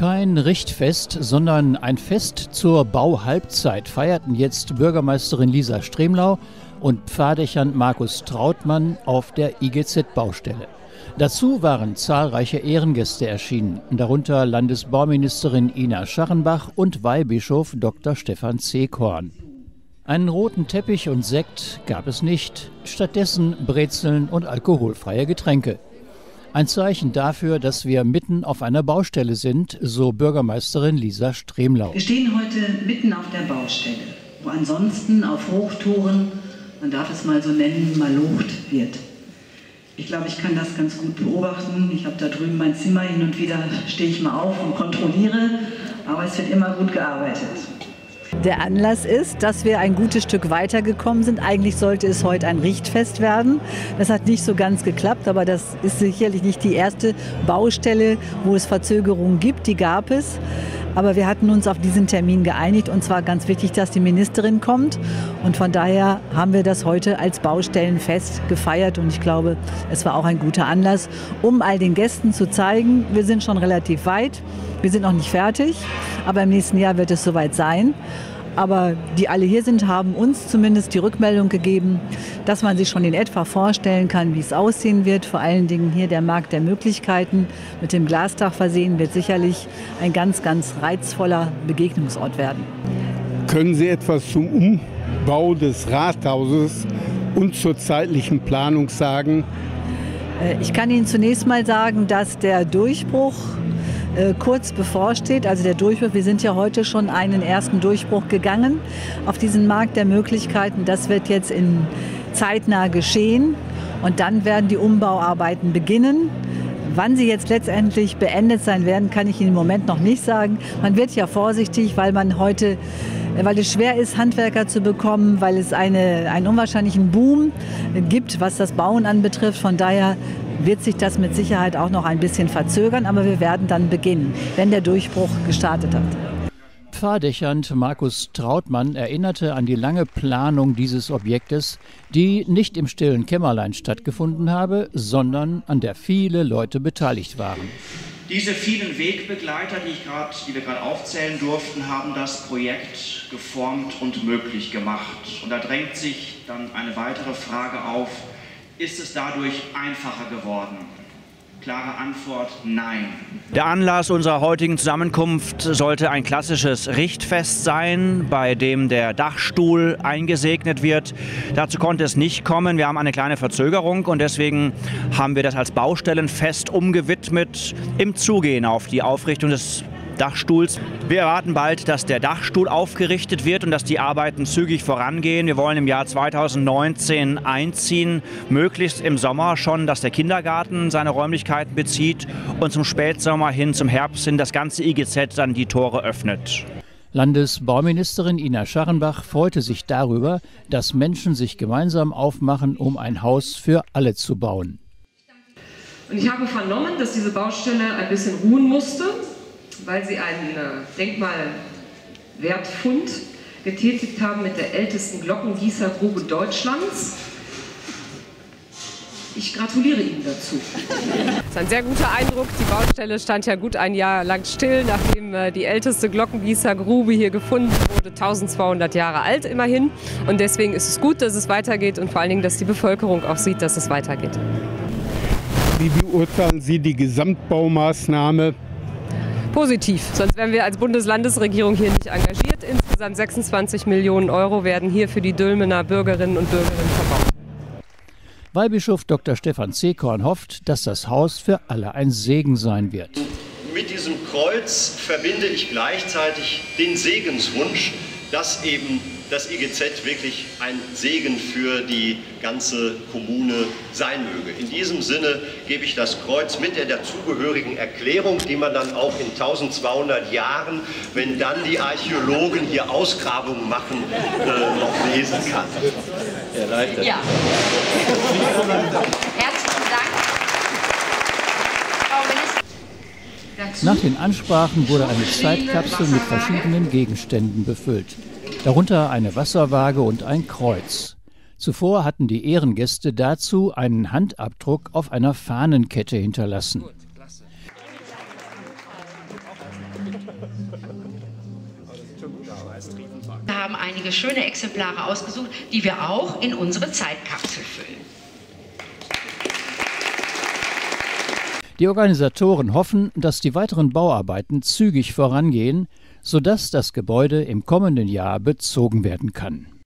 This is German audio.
Kein Richtfest, sondern ein Fest zur Bauhalbzeit feierten jetzt Bürgermeisterin Lisa Stremlau und Pfarrdechant Markus Trautmann auf der IGZ-Baustelle. Dazu waren zahlreiche Ehrengäste erschienen, darunter Landesbauministerin Ina Scharrenbach und Weihbischof Dr. Stefan Zeekorn. Einen roten Teppich und Sekt gab es nicht, stattdessen Brezeln und alkoholfreie Getränke. Ein Zeichen dafür, dass wir mitten auf einer Baustelle sind, so Bürgermeisterin Lisa Stremlau. Wir stehen heute mitten auf der Baustelle, wo ansonsten auf Hochtouren, man darf es mal so nennen, malocht wird. Ich glaube, ich kann das ganz gut beobachten. Ich habe da drüben mein Zimmer, hin und wieder stehe ich mal auf und kontrolliere, aber es wird immer gut gearbeitet. Der Anlass ist, dass wir ein gutes Stück weitergekommen sind. Eigentlich sollte es heute ein Richtfest werden. Das hat nicht so ganz geklappt, aber das ist sicherlich nicht die erste Baustelle, wo es Verzögerungen gibt. Die gab es. Aber wir hatten uns auf diesen Termin geeinigt und zwar ganz wichtig, dass die Ministerin kommt. Und von daher haben wir das heute als Baustellenfest gefeiert. Und ich glaube, es war auch ein guter Anlass, um all den Gästen zu zeigen, wir sind schon relativ weit. Wir sind noch nicht fertig, aber im nächsten Jahr wird es soweit sein. Aber die alle hier sind, haben uns zumindest die Rückmeldung gegeben, dass man sich schon in etwa vorstellen kann, wie es aussehen wird. Vor allen Dingen hier der Markt der Möglichkeiten mit dem Glasdach versehen wird sicherlich ein ganz, ganz reizvoller Begegnungsort werden. Können Sie etwas zum Umbau des Rathauses und zur zeitlichen Planung sagen? Ich kann Ihnen zunächst mal sagen, dass der Durchbruch kurz bevorsteht, also der Durchbruch. Wir sind ja heute schon einen ersten Durchbruch gegangen auf diesen Markt der Möglichkeiten. Das wird jetzt zeitnah geschehen und dann werden die Umbauarbeiten beginnen. Wann sie jetzt letztendlich beendet sein werden, kann ich Ihnen im Moment noch nicht sagen. Man wird ja vorsichtig, weil es schwer ist, Handwerker zu bekommen, weil es einen unwahrscheinlichen Boom gibt, was das Bauen anbetrifft. Von daher wird sich das mit Sicherheit auch noch ein bisschen verzögern, aber wir werden dann beginnen, wenn der Durchbruch gestartet hat. Pfarrdechant Markus Trautmann erinnerte an die lange Planung dieses Objektes, die nicht im stillen Kämmerlein stattgefunden habe, sondern an der viele Leute beteiligt waren. Diese vielen Wegbegleiter, die wir gerade aufzählen durften, haben das Projekt geformt und möglich gemacht. Und da drängt sich dann eine weitere Frage auf: Ist es dadurch einfacher geworden? Klare Antwort: Nein. Der Anlass unserer heutigen Zusammenkunft sollte ein klassisches Richtfest sein, bei dem der Dachstuhl eingesegnet wird. Dazu konnte es nicht kommen. Wir haben eine kleine Verzögerung und deswegen haben wir das als Baustellenfest umgewidmet im Zugehen auf die Aufrichtung des Dachstuhls. Wir erwarten bald, dass der Dachstuhl aufgerichtet wird und dass die Arbeiten zügig vorangehen. Wir wollen im Jahr 2019 einziehen, möglichst im Sommer schon, dass der Kindergarten seine Räumlichkeiten bezieht und zum Spätsommer hin, zum Herbst hin, das ganze IGZ dann die Tore öffnet. Landesbauministerin Ina Scharrenbach freute sich darüber, dass Menschen sich gemeinsam aufmachen, um ein Haus für alle zu bauen. Und ich habe vernommen, dass diese Baustelle ein bisschen ruhen musste, weil sie einen Denkmalwertfund getätigt haben mit der ältesten Glockengießergrube Deutschlands. Ich gratuliere Ihnen dazu. Das ist ein sehr guter Eindruck. Die Baustelle stand ja gut ein Jahr lang still, nachdem die älteste Glockengießergrube hier gefunden wurde, 1200 Jahre alt immerhin. Und deswegen ist es gut, dass es weitergeht und vor allen Dingen, dass die Bevölkerung auch sieht, dass es weitergeht. Wie beurteilen Sie die Gesamtbaumaßnahme? Positiv, sonst wären wir als Bundeslandesregierung hier nicht engagiert. Insgesamt 26 Millionen Euro werden hier für die Dülmener Bürgerinnen und Bürger verbaut. Weihbischof Dr. Stefan Zeekorn hofft, dass das Haus für alle ein Segen sein wird. Mit diesem Kreuz verbinde ich gleichzeitig den Segenswunsch, dass eben das IGZ wirklich ein Segen für die ganze Kommune sein möge. In diesem Sinne gebe ich das Kreuz mit der dazugehörigen Erklärung, die man dann auch in 1200 Jahren, wenn dann die Archäologen hier Ausgrabungen machen, noch lesen kann. Erleichtert. Ja. Herzlichen Dank. Frau Ministerin. Nach den Ansprachen wurde eine Zeitkapsel mit verschiedenen Gegenständen befüllt. Darunter eine Wasserwaage und ein Kreuz. Zuvor hatten die Ehrengäste dazu einen Handabdruck auf einer Fahnenkette hinterlassen. Wir haben einige schöne Exemplare ausgesucht, die wir auch in unsere Zeitkapsel füllen. Die Organisatoren hoffen, dass die weiteren Bauarbeiten zügig vorangehen, sodass das Gebäude im kommenden Jahr bezogen werden kann.